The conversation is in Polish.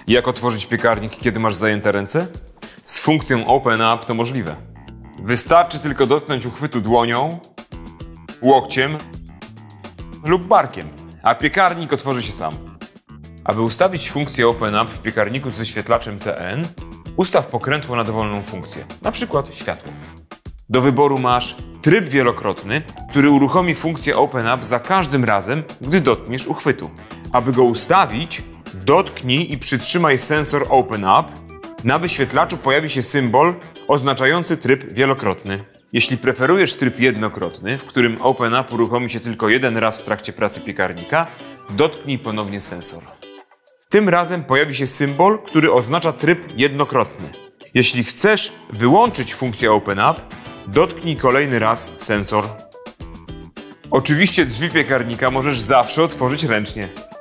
Jak otworzyć piekarnik, kiedy masz zajęte ręce? Z funkcją Open Up to możliwe. Wystarczy tylko dotknąć uchwytu dłonią, łokciem lub barkiem, a piekarnik otworzy się sam. Aby ustawić funkcję Open Up w piekarniku z wyświetlaczem TN, ustaw pokrętło na dowolną funkcję, np. światło. Do wyboru masz tryb wielokrotny, który uruchomi funkcję Open Up za każdym razem, gdy dotkniesz uchwytu. Aby go ustawić, dotknij i przytrzymaj sensor Open Up. Na wyświetlaczu pojawi się symbol oznaczający tryb wielokrotny. Jeśli preferujesz tryb jednokrotny, w którym Open Up uruchomi się tylko jeden raz w trakcie pracy piekarnika, dotknij ponownie sensor. Tym razem pojawi się symbol, który oznacza tryb jednokrotny. Jeśli chcesz wyłączyć funkcję Open Up, dotknij kolejny raz sensor. Oczywiście drzwi piekarnika możesz zawsze otworzyć ręcznie.